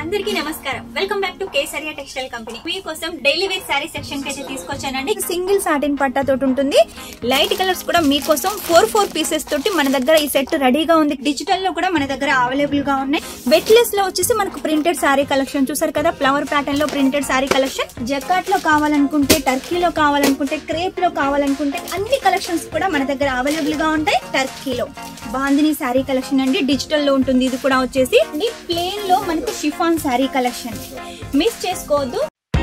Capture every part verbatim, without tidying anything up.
అందరికీ నమస్కారం. Welcome back to Kesariya textile company. మీకోసం డైలీ వేర్ శారీ సెక్షన్ కి అయితే తీసుకొచ్చానండి. సింగిల్ సాటిన్ పట్టా తోటి ఉంటుంది. లైట్ కలర్స్ కూడా మీకోసం ఫోర్ ఫోర్ పీసెస్ తోటి మన దగ్గర ఈ సెట్ రెడీగా ఉంది. డిజిటల్ లో కూడా మన దగ్గర అవైలబుల్ గా ఉన్నాయి. వెట్లెస్ లో వచ్చేసి మనకు ప్రింటెడ్ శారీ కలెక్షన్ చూసారు కదా, ఫ్లవర్ ప్యాటర్న్ లో ప్రింటెడ్ శారీ కలెక్షన్. జకాట్ లో కావాలనుకుంటే, టర్కీలో కావాలనుకుంటే, క్రేప్ లో కావాలనుకుంటే అన్ని కలెక్షన్స్ కూడా మన దగ్గర అవైలబుల్ గా ఉంటాయి. టర్కీలో బాందిని శారీ కలెక్షన్ అండి, డిజిటల్ లో ఉంటుంది. ఇది కూడా వచ్చేసి ప్లేన్ లో మనకు షిఫాన్ శారీ కలెక్షన్ మిస్ చేసుకోవద్దు.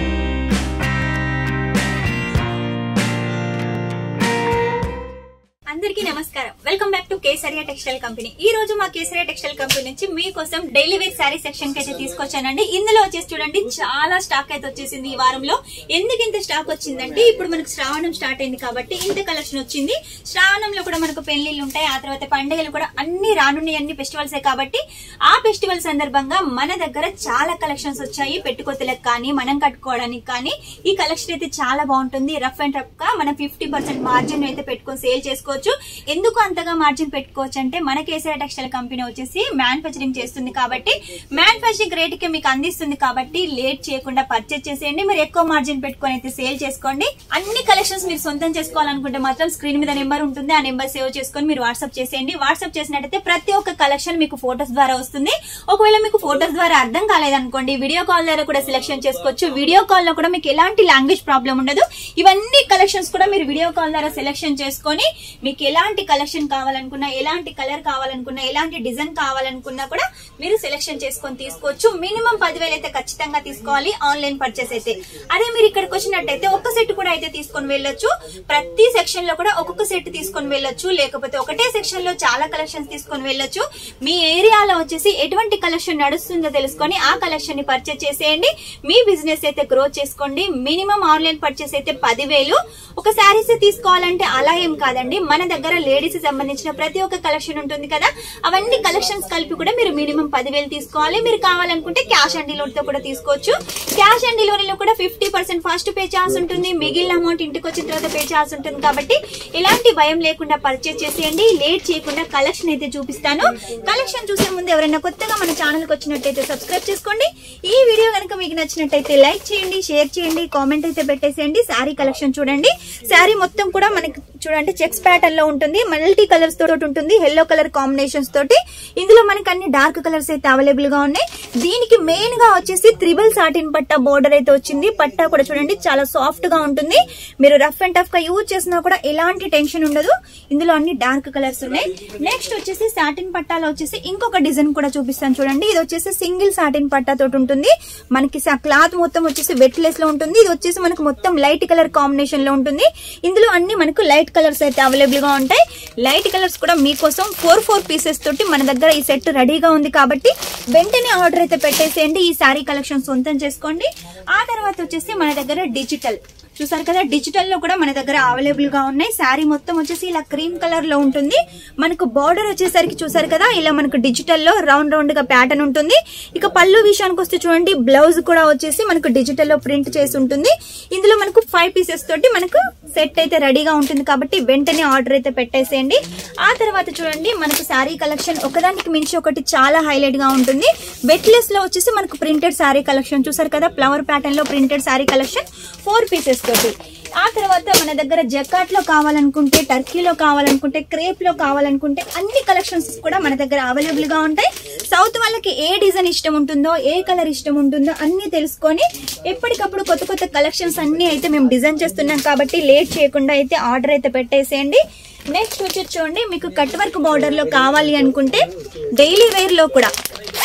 అందరికీ నమస్కారం. Welcome back to Kesariya textile company. ఈ రోజు మా కేసరియా టెక్స్టైల్ కంపెనీ నుంచి మీకోసం డైలీ వేర్ శారీ సెక్షన్ కి అయితే తీసుకొచ్చానండి. ఇందులో వచ్చేసి చూడండి చాలా స్టాక్ అయితే వచ్చేసింది ఈ వారంలో. ఎందుకు ఇంత స్టాక్ వచ్చిందంటే ఇప్పుడు మనకు శ్రావణం స్టార్ట్ అయింది కాబట్టి ఇంత కలెక్షన్ వచ్చింది. శ్రావణంలో కూడా మనకు పెళ్లిళ్ళు ఉంటాయి, ఆ తర్వాత పండుగలు కూడా అన్ని రానున్నాయి, అన్ని ఫెస్టివల్సే కాబట్టి ఆ ఫెస్టివల్ సందర్భంగా మన దగ్గర చాలా కలెక్షన్స్ వచ్చాయి. పెట్టుకోతలకు కానీ మనం కట్టుకోవడానికి కానీ ఈ కలెక్షన్ అయితే చాలా బాగుంటుంది. రఫ్ అండ్ రఫ్ గా మనం ఫిఫ్టీ పర్సెంట్ మార్జిన్ అయితే పెట్టుకొని సేల్ చేసుకోవచ్చు. ఎందుకు అంతగా మార్జిన్ పెట్టుకోవచ్చు అంటే మన కేసరియా టెక్స్టైల్ కంపెనీ వచ్చేసి మ్యానుఫ్యాక్చరింగ్ చేస్తుంది కాబట్టి మ్యానుఫ్యాక్చరింగ్ రేట్ కి మీకు అందిస్తుంది కాబట్టి లేట్ చేయకుండా పర్చేజ్ చేసేయండి. మీరు ఎక్కువ మార్జిన్ పెట్టుకొని అయితే సేల్ చేసుకోండి. అన్ని కలెక్షన్స్ మీరు సొంతం చేసుకోవాలనుకుంటే మాత్రం స్క్రీన్ మీద నెంబర్ ఉంటుంది, ఆ నెంబర్ సేవ్ చేసుకొని మీరు వాట్సాప్ చేసేయండి. వాట్సాప్ చేసినట్టయితే ప్రతి ఒక్క కలెక్షన్ మీకు ఫోటోస్ ద్వారా వస్తుంది. ఒకవేళ మీకు ఫోటోస్ ద్వారా అర్థం కాలేదనుకోండి, వీడియో కాల్ ద్వారా కూడా సెలెక్షన్ చేసుకోవచ్చు. వీడియో కాల్ లో కూడా మీకు ఎలాంటి లాంగ్వేజ్ ప్రాబ్లం ఉండదు. ఇవన్నీ కలెక్షన్స్ కూడా మీరు వీడియో కాల్ ద్వారా సెలెక్షన్ చేసుకొని మీకు ఎలాంటి కలెక్షన్ కావాలనుకున్నా, ఎలాంటి కలర్ కావాలనుకున్నా, ఎలాంటి డిజైన్ కావాలనుకున్నా కూడా మీరు సెలెక్షన్ చేసుకొని తీసుకోవచ్చు. మినిమం పదివేలు అయితే ఖచ్చితంగా తీసుకోవాలి ఆన్లైన్ పర్చేస్ అయితే. అదే మీరు ఇక్కడికి వచ్చినట్టయితే ఒక్క సెట్ కూడా అయితే తీసుకొని వెళ్ళొచ్చు. ప్రతి సెక్షన్ లో కూడా ఒక్కొక్క సెట్ తీసుకొని వెళ్ళొచ్చు, లేకపోతే ఒకటే సెక్షన్ లో చాలా కలెక్షన్స్ తీసుకొని వెళ్ళొచ్చు. మీ ఏరియాలో వచ్చేసి ఎటువంటి కలెక్షన్ నడుస్తుందో తెలుసుకొని ఆ కలెక్షన్ ని పర్చేస్ చేసేయండి. మీ బిజినెస్ అయితే గ్రో చేసుకోండి. మినిమం ఆన్లైన్ పర్చేస్ అయితే పదివేలు. ఒక శారీస్ తీసుకోవాలంటే అలా ఏం కాదండి, మన దగ్గర లేడీస్ సంబంధించిన ప్రతి ఒక్క కలెక్షన్ ఉంటుంది కదా, అవన్నీ కలెక్షన్స్ కలిపి కూడా మీరు మినిమం పదివేలు తీసుకోవాలి. మీరు కావాలనుకుంటే క్యాష్ ఆన్ డెలివరీతో కూడా తీసుకోవచ్చు. క్యాష్ ఆన్ డెలివరీలో కూడా ఫిఫ్టీ పర్సెంట్ ఫస్ట్ పే చేయాల్సి ఉంటుంది, మిగిలిన అమౌంట్ ఇంటికి వచ్చిన తర్వాత పే చేయాల్సి ఉంటుంది. కాబట్టి ఎలాంటి భయం లేకుండా పర్చేస్ చేసేయండి. లేట్ చేయకుండా కలెక్షన్ అయితే చూపిస్తాను. కలెక్షన్ చూసే ముందు ఎవరైనా కొత్తగా మన ఛానల్ కి వచ్చినట్టయితే సబ్స్క్రైబ్ చేసుకోండి. ఈ వీడియో కనుక మీకు నచ్చినట్టయితే లైక్ చేయండి, షేర్ చేయండి, కామెంట్ అయితే పెట్టేసేయండి. శారీ కలెక్షన్ చూడండి. శారీ మొత్తం కూడా మనకి చూడండి చెక్స్ ప్యాటర్న్ లో ఉంటుంది, మల్టీ కలర్స్ తోటి ఉంటుంది, ఎల్లో కలర్ కాంబినేషన్స్ తోటి. ఇందులో మనకి అన్ని డార్క్ కలర్స్ అయితే అవైలబుల్ గా ఉన్నాయి. దీనికి మెయిన్ గా వచ్చేసి త్రిబుల్ సాటిన్ పట్టా బోర్డర్ అయితే వచ్చింది. పట్టా కూడా చూడండి చాలా సాఫ్ట్ గా ఉంటుంది. మీరు రఫ్ అండ్ టఫ్ గా యూజ్ చేసినా కూడా ఎలాంటి టెన్షన్ ఉండదు. ఇందులో అన్ని డార్క్ కలర్స్ ఉన్నాయి. నెక్స్ట్ వచ్చేసి సాటిన్ పట్టాలో వచ్చేసి ఇంకొక డిజైన్ కూడా చూపిస్తాను చూడండి. ఇది వచ్చేసి సింగిల్ సాటిన్ పట్టా తోటి ఉంటుంది. మనకి క్లాత్ మొత్తం వచ్చేసి వెట్లెస్ లో ఉంటుంది. ఇది వచ్చేసి మనకు మొత్తం లైట్ కలర్ కాంబినేషన్ లో ఉంటుంది. ఇందులో అన్ని మనకు లైట్ కలర్స్ అయితే అవైలబుల్ గా ఉంటాయి. లైట్ కలర్స్ కూడా మీకోసం ఫోర్ ఫోర్ పీసెస్ తోటి మన దగ్గర ఈ సెట్ రెడీగా ఉంది కాబట్టి వెంటనే ఆర్డర్ అయితే పెట్టేసేయండి. ఈ శారీ కలెక్షన్ సొంతం చేసుకోండి. ఆ తర్వాత వచ్చేసి మన దగ్గర డిజిటల్ చూసారు కదా, డిజిటల్ లో కూడా మన దగ్గర అవైలబుల్ గా ఉన్నాయి. శారీ మొత్తం వచ్చేసి ఇలా క్రీమ్ కలర్ లో ఉంటుంది. మనకు బార్డర్ వచ్చేసరికి చూసారు కదా, ఇలా మనకు డిజిటల్ లో రౌండ్ రౌండ్ గా ప్యాటర్న్ ఉంటుంది. ఇక పళ్ళు విషయానికి వస్తే చూడండి, బ్లౌజ్ కూడా వచ్చేసి మనకు డిజిటల్ లో ప్రింట్ చేసి ఉంటుంది. ఇందులో మనకు ఫైవ్ పీసెస్ తోటి మనకు సెట్ అయితే రెడీగా ఉంటుంది కాబట్టి వెంటనే ఆర్డర్ అయితే పెట్టేసేయండి. ఆ తర్వాత చూడండి మనకు శారీ కలెక్షన్ ఒకదానికి మించి ఒకటి చాలా హైలైట్ గా ఉంటుంది. వెట్లెస్ లో వచ్చేసి మనకు ప్రింటెడ్ శారీ కలెక్షన్ చూసారు కదా, ఫ్లవర్ ప్యాటర్న్ లో printed sari collection four pieces తోటి. ఆ తర్వాత మన దగ్గర జకాట్ లో కావాలనుకుంటే, టర్కీలో కావాలనుకుంటే, క్రేప్ లో కావాలనుకుంటే అన్ని కలెక్షన్స్ కూడా మన దగ్గర అవైలబుల్ గా ఉంటాయి. సౌత్ వాళ్ళకి ఏ డిజైన్ ఇష్టం ఉంటుందో, ఏ కలర్ ఇష్టం ఉంటుందో అన్ని తెలుసుకొని ఎప్పటికప్పుడు కొత్త కొత్త కలెక్షన్స్ అన్ని అయితే మేము డిజైన్ చేస్తున్నాం కాబట్టి లేట్ చేయకుండా అయితే ఆర్డర్ అయితే పెట్టేసేయండి. నెక్స్ట్ వచ్చి చూడండి, మీకు కట్ వర్క్ బార్డర్ లో కావాలి అనుకుంటే డైలీ వేర్ లో కూడా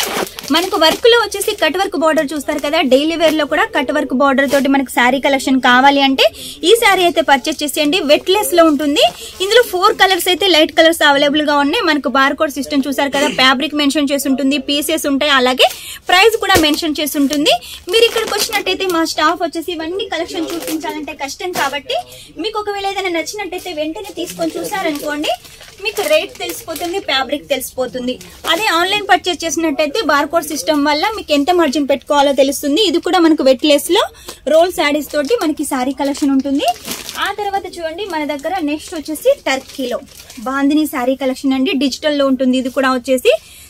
మనకు వర్క్ లో వచ్చేసి కట్ వర్క్ బార్డర్ చూస్తారు కదా, డైలీ వేర్ లో కూడా కట్ వర్క్ బార్డర్ తోటి మనకు శారీ కలెక్షన్ కావాలి అంటే ఈ శారీ అయితే పర్చేస్ చేసేయండి. వెట్లెస్ లో ఉంటుంది. ఇందులో ఫోర్ కలర్స్ అయితే లైట్ కలర్స్ అవైలబుల్ గా ఉన్నాయి. మనకు బార్ కోడ్ సిస్టమ్ చూసారు కదా, ఫ్యాబ్రిక్ మెన్షన్ చేసి ఉంటుంది, పీసెస్ ఉంటాయి, అలాగే ప్రైస్ కూడా మెన్షన్ చేసి ఉంటుంది. మీరు ఇక్కడికి వచ్చినట్టయితే మా స్టాఫ్ వచ్చేసి ఇవన్నీ కలెక్షన్ చూపించాలంటే కష్టం కాబట్టి మీకు ఒకవేళ ఏదైనా నచ్చినట్టయితే వెంటనే తీసుకొని చూసారనుకోండి, మీకు రేట్ తెలిసిపోతుంది, ఫ్యాబ్రిక్ తెలిసిపోతుంది. అదే ఆన్లైన్ పర్చేస్ చేసినట్టయితే బార్ కోడ్ సిస్టమ్ వల్ల మీకు ఎంత మార్జిన్ పెట్టుకోవాలో తెలుస్తుంది. ఇది కూడా మనకు వెట్లెస్ లో రోల్ శారీస్ తోటి మనకి శారీ కలెక్షన్ ఉంటుంది. ఆ తర్వాత చూడండి మన దగ్గర నెక్స్ట్ వచ్చేసి టర్కీలో బాందిని శారీ కలెక్షన్ అండి, డిజిటల్ లో ఉంటుంది. ఇది కూడా వచ్చేసి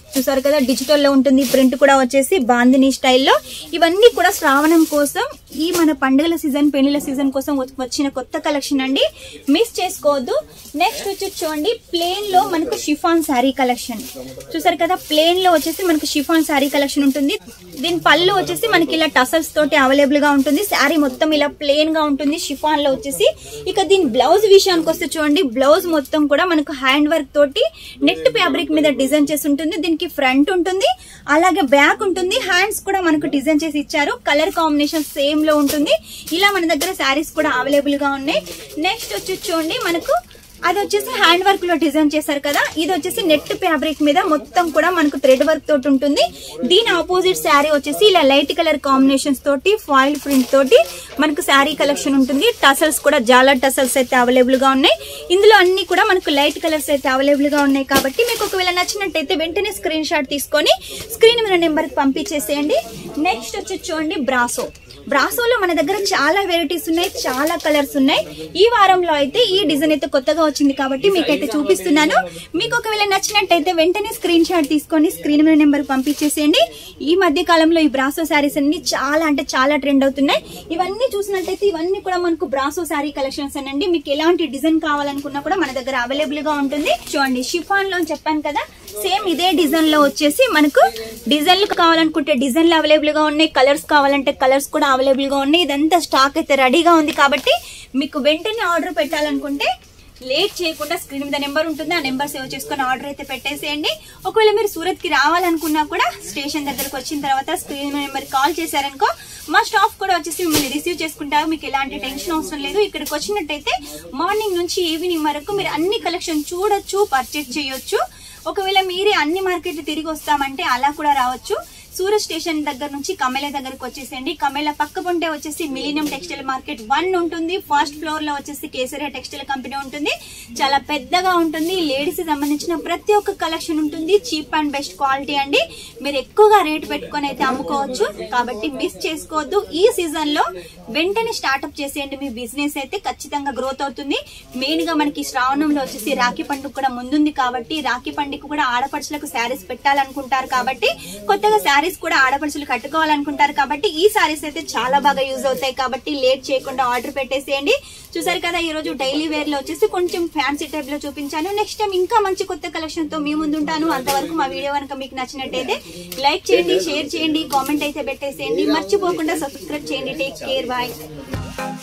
చూసారు కదా, డిజిటల్ లో ఉంటుంది. ప్రింట్ కూడా వచ్చేసి బాందిని స్టైల్లో. ఇవన్నీ కూడా శ్రావణం కోసం, ఈ మన పండుగల సీజన్, పెళ్లిల సీజన్ కోసం వచ్చిన కొత్త కలెక్షన్ అండి, మిస్ చేసుకోవద్దు. నెక్స్ట్ వచ్చి చూడండి, ప్లేన్ లో మనకు షిఫాన్ శారీ కలెక్షన్. చూసారు కదా, ప్లేన్ లో వచ్చేసి మనకు షిఫాన్ శారీ కలెక్షన్ ఉంటుంది. దీని పళ్ళు వచ్చేసి మనకి ఇలా టసల్స్ తోటి అవైలబుల్ గా ఉంటుంది. శారీ మొత్తం ఇలా ప్లేన్ గా ఉంటుంది షిఫాన్ లో వచ్చేసి. ఇక దీని బ్లౌజ్ విషయానికి వస్తే చూడండి, బ్లౌజ్ మొత్తం కూడా మనకు హ్యాండ్ వర్క్ తోటి నెట్ ఫ్యాబ్రిక్ మీద డిజైన్ చేసి ఉంటుంది. దీనికి ఫ్రంట్ ఉంటుంది, అలాగే బ్యాక్ ఉంటుంది. హ్యాండ్స్ కూడా మనకు డిజైన్ చేసి ఇచ్చారు. కలర్ కాంబినేషన్ సేమ్ లో ఉంటుంది. ఇలా మన దగ్గర శారీస్ కూడా అవైలబుల్ గా ఉన్నాయి. నెక్స్ట్ వచ్చి చూడండి, మనకు అది వచ్చేసి హ్యాండ్ వర్క్ లో డిజైన్ చేశారు కదా, ఇది వచ్చేసి నెట్ ఫ్యాబ్రిక్ మీద మొత్తం కూడా మనకు థ్రెడ్ వర్క్ తోటి ఉంటుంది. దీని ఆపోజిట్ శారీ వచ్చేసి ఇలా లైట్ కలర్ కాంబినేషన్స్ తోటి ఫాయిల్ ప్రింట్ తోటి మనకు శారీ కలెక్షన్ ఉంటుంది. టసల్స్ కూడా జాలర్ టసల్స్ అయితే అవైలబుల్ గా ఉన్నాయి. ఇందులో అన్ని కూడా మనకు లైట్ కలర్స్ అయితే అవైలబుల్ గా ఉన్నాయి. కాబట్టి మీకు ఒకవేళ నచ్చినట్టయితే వెంటనే స్క్రీన్ షాట్ తీసుకొని స్క్రీన్ మీద నెంబర్ కి పంపించేసేయండి. నెక్స్ట్ వచ్చి చూడండి, బ్రాసో. బ్రాసోలో మన దగ్గర చాలా వెరైటీస్ ఉన్నాయి, చాలా కలర్స్ ఉన్నాయి. ఈ వారంలో అయితే ఈ డిజైన్ అయితే కొత్తగా వచ్చింది కాబట్టి మీకైతే చూపిస్తున్నాను. మీకు ఒకవేళ నచ్చినట్టయితే వెంటనే స్క్రీన్ షాట్ తీసుకొని స్క్రీన్ మీద నెంబర్ పంపించేసేయండి. ఈ మధ్య కాలంలో ఈ బ్రాసో శారీస్ అన్ని చాలా అంటే చాలా ట్రెండ్ అవుతున్నాయి. ఇవన్నీ చూసినట్టయితే ఇవన్నీ కూడా మనకు బ్రాసో శారీ కలెక్షన్స్ అనండి. మీకు ఎలాంటి డిజైన్ కావాలనుకున్నా కూడా మన దగ్గర అవైలబుల్ గా ఉంటుంది. చూడండి, షిఫాన్ లో చెప్పాను కదా, సేమ్ ఇదే డిజైన్ లో వచ్చేసి మనకు డిజైన్లు కావాలనుకుంటే డిజైన్లు అవైలబుల్ గా ఉన్నాయి, కలర్స్ కావాలంటే కలర్స్ కూడా అవైలబుల్ గా ఉన్నాయి. ఇదంతా స్టాక్ అయితే రెడీగా ఉంది. కాబట్టి మీకు వెంటనే ఆర్డర్ పెట్టాలనుకుంటే లేట్ చేయకుండా స్క్రీన్ మీద నెంబర్ ఉంటుంది, ఆ నెంబర్ సేవ్ చేసుకుని ఆర్డర్ అయితే పెట్టేసేయండి. ఒకవేళ మీరు సూరత్ కి రావాలనుకున్నా కూడా స్టేషన్ దగ్గరకు వచ్చిన తర్వాత స్క్రీన్ మీద నెంబర్ కాల్ చేశారనుకో, మా స్టాఫ్ కూడా వచ్చేసి మిమ్మల్ని రిసీవ్ చేసుకుంటారు. మీకు ఎలాంటి టెన్షన్ అవసరం లేదు. ఇక్కడికి వచ్చినట్టయితే మార్నింగ్ నుంచి ఈవినింగ్ వరకు మీరు అన్ని కలెక్షన్ చూడొచ్చు, పర్చేజ్ చేయొచ్చు. ఒకవేళ మీరే అన్ని మార్కెట్లు తిరిగి వస్తామంటే అలా కూడా రావచ్చు. సూరత్ స్టేషన్ దగ్గర నుంచి కమేలా దగ్గరకు వచ్చేసేయండి. కమేలా పక్క పొంటే వచ్చేసి మిలీనియం టెక్స్టైల్ మార్కెట్ వన్ ఉంటుంది. ఫస్ట్ ఫ్లోర్ లో వచ్చేసి కేసరియా టెక్స్టైల్ కంపెనీ ఉంటుంది. చాలా పెద్దగా ఉంటుంది. లేడీస్ కి సంబంధించిన ప్రతి ఒక్క కలెక్షన్ ఉంటుంది. చీప్ అండ్ బెస్ట్ క్వాలిటీ అండి. మీరు ఎక్కువగా రేట్ పెట్టుకొని అయితే అమ్ముకోవచ్చు. కాబట్టి మిస్ చేసుకోవద్దు. ఈ సీజన్ లో వెంటనే స్టార్ట్అప్ చేసేయండి. మీ బిజినెస్ అయితే ఖచ్చితంగా గ్రోత్ అవుతుంది. మెయిన్ గా మనకి శ్రావణంలో వచ్చేసి రాఖీ పండుగ కూడా ముందుంది. కాబట్టి రాఖీ పండుగ కూడా ఆడపడుచులకు శారీస్ పెట్టాలనుకుంటారు. కాబట్టి కొత్తగా శారీస్ కూడా ఆడపడుచులు కట్టుకోవాలనుకుంటారు. కాబట్టి ఈ సారీస్ అయితే చాలా బాగా యూజ్ అవుతాయి. కాబట్టి లేట్ చేయకుండా ఆర్డర్ పెట్టేసేయండి. చూసారు కదా, ఈ రోజు డైలీ వేర్ లో వచ్చేసి కొంచెం ఫ్యాన్సీ టైప్ లో చూపించాను. నెక్స్ట్ టైం ఇంకా మంచి కొత్త కలెక్షన్ తో మీ ముందుంటాను. అంతవరకు మా వీడియో కనుక మీకు నచ్చినట్టయితే లైక్ చేయండి, షేర్ చేయండి, కామెంట్ అయితే పెట్టేసేయండి. మర్చిపోకుండా సబ్స్క్రైబ్ చేయండి. Take care, bye.